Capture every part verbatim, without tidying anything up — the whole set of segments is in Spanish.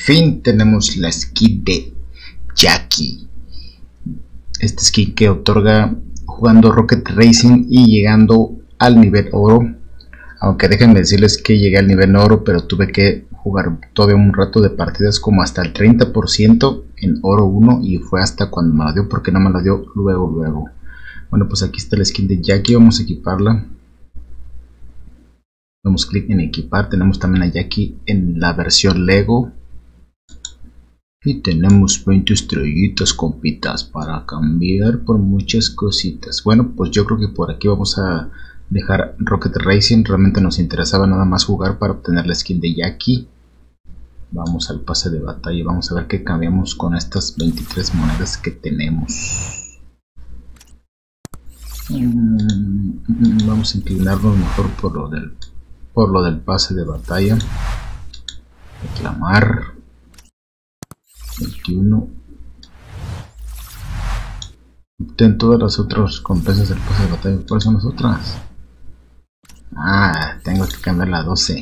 fin tenemos la skin de Jackie. Este skin que otorga jugando Rocket Racing y llegando al nivel oro. Aunque déjenme decirles que llegué al nivel oro, pero tuve que jugar todavía un rato de partidas, como hasta el treinta por ciento en oro uno, y fue hasta cuando me la dio, porque no me la dio luego luego. Bueno, pues aquí está la skin de Jackie. Vamos a equiparla. Damos clic en equipar. Tenemos también a Jackie en la versión Lego. Y tenemos veinte estrellitas, compitas, para cambiar por muchas cositas. Bueno, pues yo creo que por aquí vamos a dejar Rocket Racing. Realmente nos interesaba nada más jugar para obtener la skin de Jackie. Vamos al pase de batalla. Vamos a ver qué cambiamos con estas veintitrés monedas que tenemos. Vamos a inclinarnos mejor por lo del por lo del pase de batalla. Reclamar veintiuno. Obtén todas las otras recompensas del pase de batalla. ¿Cuáles son las otras? Ah, tengo que cambiar la doce.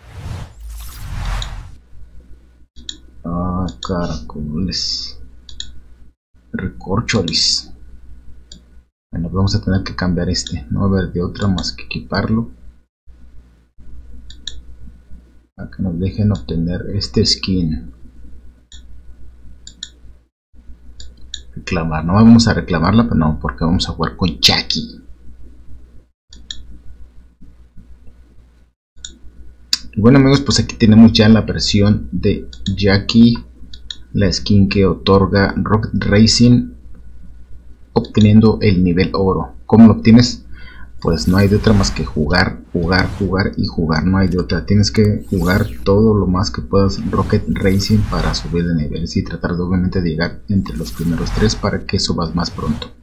Ah, caracoles. Recorcholis. Bueno, vamos a tener que cambiar este. No va a haber de otra más que equiparlo. Para que nos dejen obtener este skin. Reclamar. No vamos a reclamarla, pero no, porque vamos a jugar con Jackie. Y bueno, amigos, pues aquí tenemos ya la versión de Jackie. La skin que otorga Rocket Racing, obteniendo el nivel oro. ¿Cómo lo obtienes? Pues no hay de otra más que jugar, jugar, jugar y jugar. No hay de otra. Tienes que jugar todo lo más que puedas Rocket Racing para subir de niveles y tratar de obviamente de llegar entre los primeros tres para que subas más pronto.